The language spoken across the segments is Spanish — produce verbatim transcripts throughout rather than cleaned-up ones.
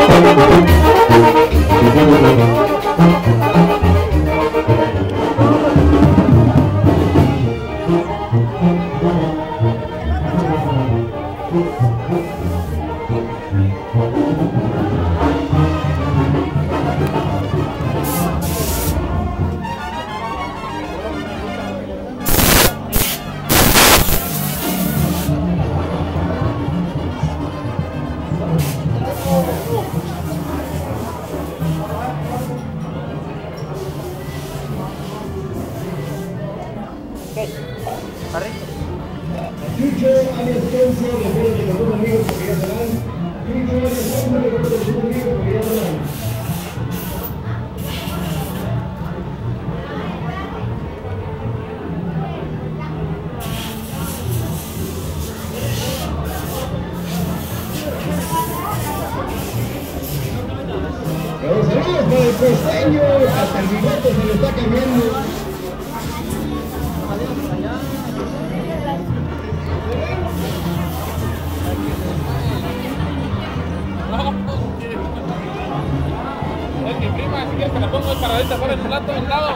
Los saludos para el costeño, hasta el bigote se le está cambiando. Es mi prima, si quieres que la pongo paradita fuera del plato al lado.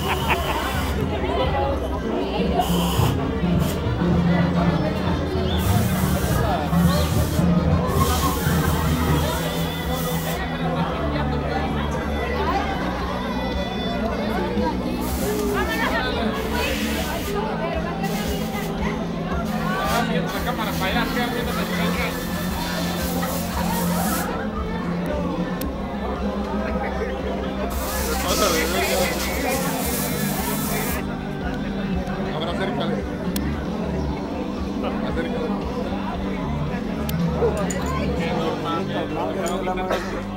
La cámara para allá, que viendo la chica. Ahora acércale. Acércale. Qué normal,